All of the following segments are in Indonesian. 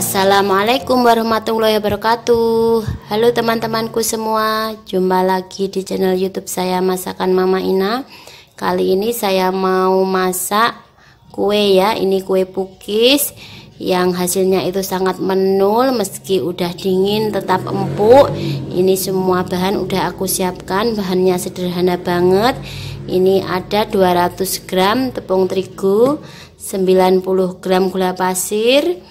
Assalamualaikum warahmatullahi wabarakatuh. Halo teman-temanku semua, jumpa lagi di channel YouTube saya Masakan Mama Ina. Kali ini saya mau masak kue ya. Ini kue pukis yang hasilnya itu sangat menul, meski udah dingin tetap empuk. Ini semua bahan udah aku siapkan, bahannya sederhana banget. Ini ada 200 gram tepung terigu, 90 gram gula pasir,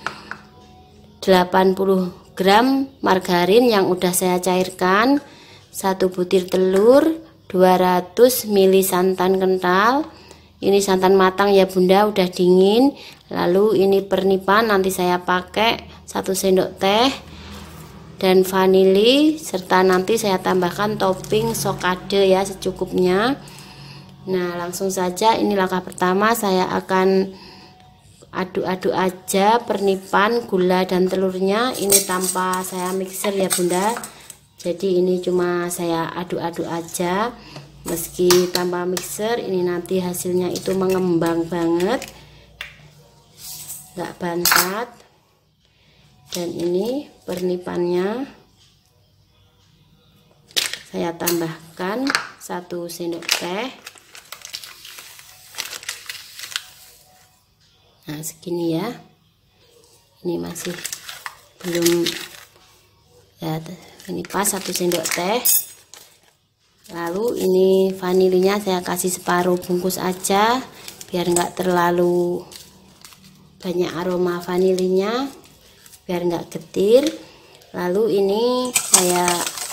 80 gram margarin yang udah saya cairkan, 1 butir telur, 200 ml santan kental. Ini santan matang ya bunda, udah dingin. Lalu ini pernipan nanti saya pakai 1 sendok teh dan vanili, serta nanti saya tambahkan topping sokade ya secukupnya. Nah langsung saja, ini langkah pertama, saya akan aduk-aduk aja pernipan, gula dan telurnya. Ini tanpa saya mixer ya bunda, jadi ini cuma saya aduk-aduk aja. Meski tanpa mixer, ini nanti hasilnya itu mengembang banget, nggak bantat. Dan ini pernipannya saya tambahkan 1 sendok teh. Nah segini ya, ini masih belum ya, ini pas 1 sendok teh. Lalu ini vanilinya saya kasih separuh bungkus aja biar nggak terlalu banyak aroma vanilinya, biar nggak getir. Lalu ini saya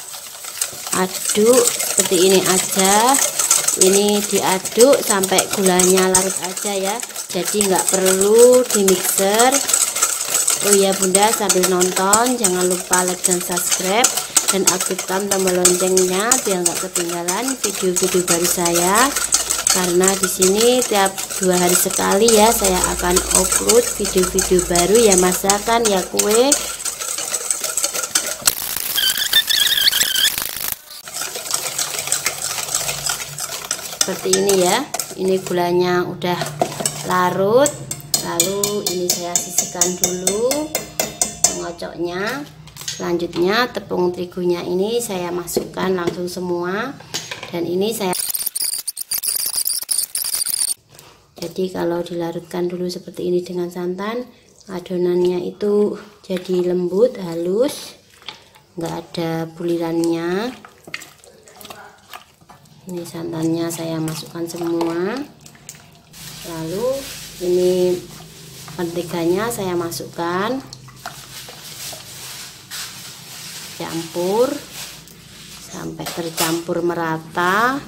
aduk seperti ini aja. Ini diaduk sampai gulanya larut aja ya, jadi nggak perlu di mixer. Oh ya bunda, sambil nonton jangan lupa like dan subscribe dan aktifkan tombol loncengnya biar nggak ketinggalan video-video baru saya. Karena di sini tiap 2 hari sekali ya saya akan upload video-video baru ya, masakan ya kue. Seperti ini ya, ini gulanya udah larut. Lalu ini saya sisihkan dulu pengocoknya. Selanjutnya tepung terigunya ini saya masukkan langsung semua. Dan ini saya, jadi kalau dilarutkan dulu seperti ini dengan santan, adonannya itu jadi lembut, halus, nggak ada bulirannya. Ini santannya saya masukkan semua. Lalu ini menteganya saya masukkan, campur sampai tercampur merata.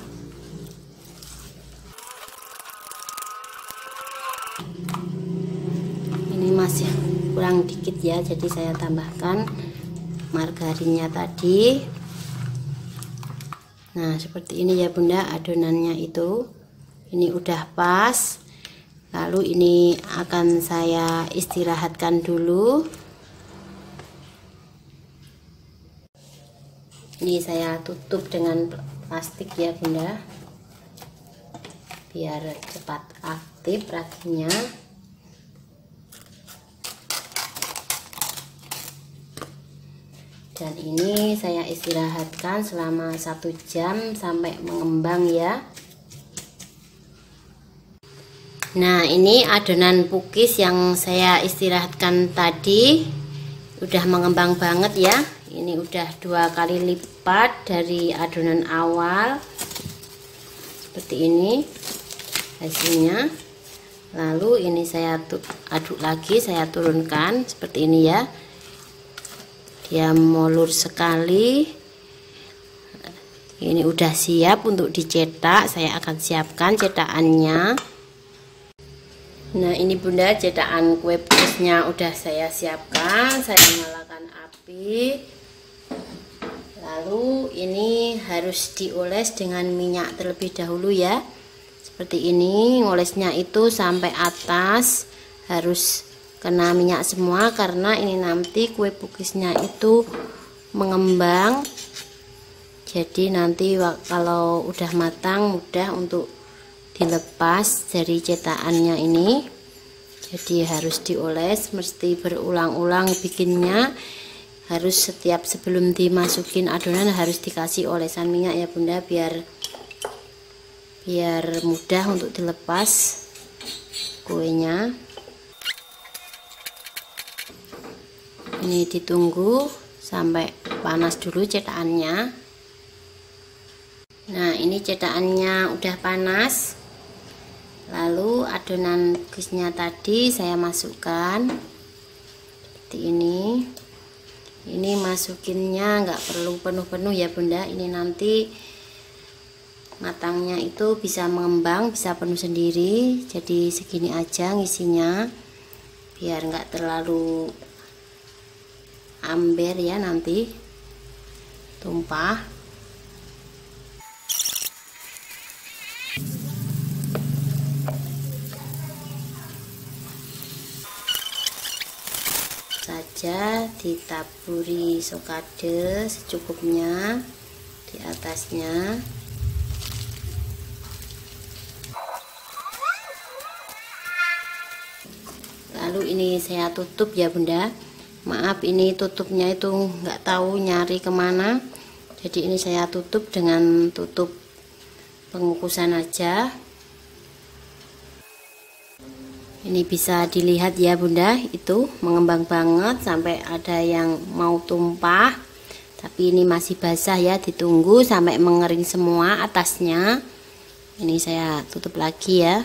Ini masih kurang dikit ya, jadi saya tambahkan margarinnya tadi. Nah seperti ini ya bunda adonannya itu, ini udah pas. Lalu ini akan saya istirahatkan dulu. Ini saya tutup dengan plastik ya bunda, biar cepat aktif raginya. Dan ini saya istirahatkan selama 1 jam sampai mengembang ya. Nah ini adonan pukis yang saya istirahatkan tadi udah mengembang banget ya. Ini udah 2 kali lipat dari adonan awal. Seperti ini hasilnya. Lalu ini saya aduk lagi, saya turunkan seperti ini ya. Dia molur sekali. Ini udah siap untuk dicetak. Saya akan siapkan cetakannya. Nah ini bunda, cetakan kue pukisnya udah saya siapkan. Saya nyalakan api. Lalu ini harus dioles dengan minyak terlebih dahulu ya. Seperti ini, ngolesnya itu sampai atas, harus kena minyak semua, karena ini nanti kue pukisnya itu mengembang. Jadi nanti kalau udah matang mudah untuk dilepas dari cetakannya ini. Jadi harus dioles, mesti berulang-ulang bikinnya. Harus setiap sebelum dimasukin adonan harus dikasih olesan minyak ya Bunda, biar mudah untuk dilepas kuenya. Ini ditunggu sampai panas dulu cetakannya. Nah, ini cetakannya udah panas. Lalu adonan cookiesnya tadi saya masukkan seperti ini. Ini masukinnya nggak perlu penuh-penuh ya Bunda. Ini nanti matangnya itu bisa mengembang, bisa penuh sendiri. Jadi segini aja ngisinya, biar nggak terlalu amber ya, nanti tumpah. Saja ditaburi sokade secukupnya di atasnya. Lalu ini saya tutup ya Bunda. Maaf, ini tutupnya itu nggak tahu nyari kemana, jadi ini saya tutup dengan tutup pengukusan aja. Ini bisa dilihat ya Bunda, itu mengembang banget sampai ada yang mau tumpah. Tapi ini masih basah ya, ditunggu sampai mengering semua atasnya. Ini saya tutup lagi ya.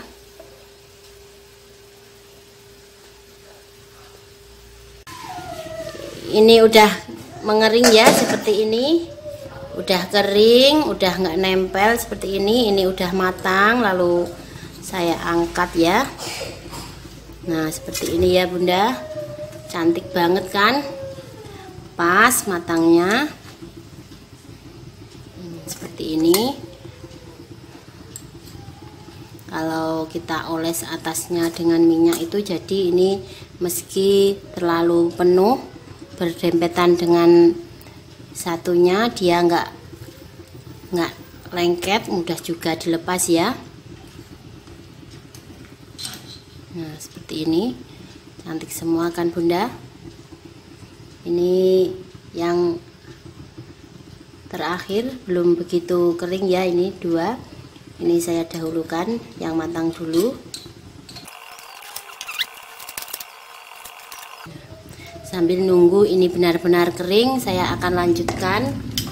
Ini udah mengering ya, seperti ini. Udah kering, udah nggak nempel seperti ini. Ini udah matang, lalu saya angkat ya. Nah, seperti ini ya Bunda. Cantik banget kan? Pas matangnya. Seperti ini. Kalau kita oles atasnya dengan minyak itu, jadi ini meski terlalu penuh berdempetan dengan satunya, dia nggak lengket, mudah juga dilepas ya. Nah, seperti ini cantik semua kan Bunda. Ini yang terakhir belum begitu kering ya, ini dua. Ini saya dahulukan yang matang dulu. Sambil nunggu ini benar-benar kering, saya akan lanjutkan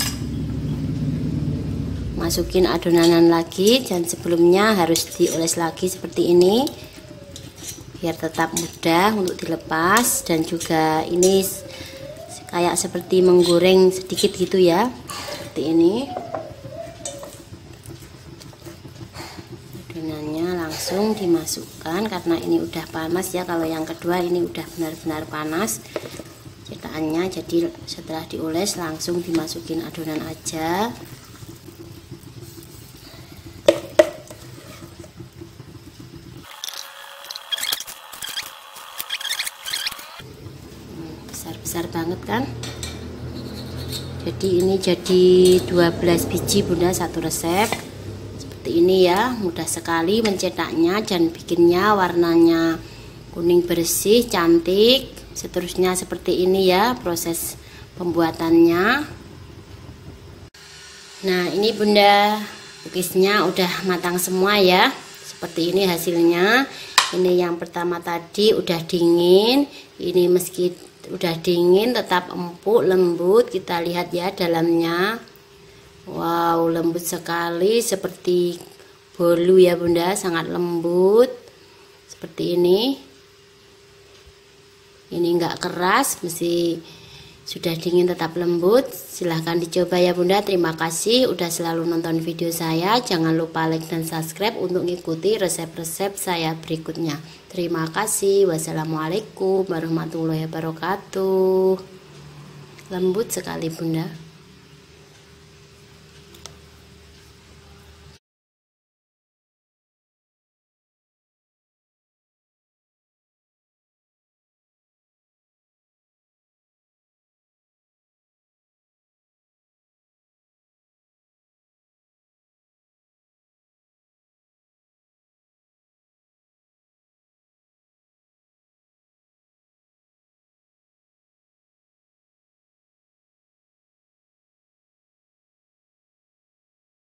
masukin adonan lagi, dan sebelumnya harus dioles lagi seperti ini biar tetap mudah untuk dilepas. Dan juga ini kayak seperti menggoreng sedikit gitu ya, seperti ini. Adonannya langsung dimasukkan karena ini udah panas ya. Kalau yang kedua ini udah benar-benar panas cetakannya, jadi setelah dioles langsung dimasukin adonan aja. Besar-besar banget kan? Jadi ini jadi 12 biji Bunda, satu resep. Seperti ini ya, mudah sekali mencetaknya dan bikinnya warnanya kuning bersih, cantik. Seterusnya seperti ini ya proses pembuatannya. Nah, ini Bunda, cookiesnya udah matang semua ya. Seperti ini hasilnya. Ini yang pertama tadi udah dingin. Ini meski udah dingin tetap empuk, lembut. Kita lihat ya dalamnya. Wow, lembut sekali seperti bolu ya Bunda, sangat lembut seperti ini. Ini enggak keras, mesti sudah dingin tetap lembut. Silahkan dicoba ya Bunda. Terima kasih udah selalu nonton video saya. Jangan lupa like dan subscribe untuk mengikuti resep-resep saya berikutnya. Terima kasih. Wassalamualaikum warahmatullahi wabarakatuh. Lembut sekali Bunda.